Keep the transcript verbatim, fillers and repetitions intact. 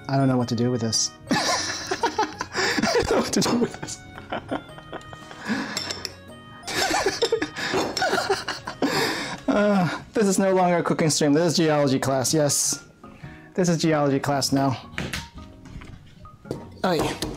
I don't know what to do with this. I don't know what to do with this. uh, this is no longer a cooking stream. This is geology class, yes. This is geology class now. Oh, yeah.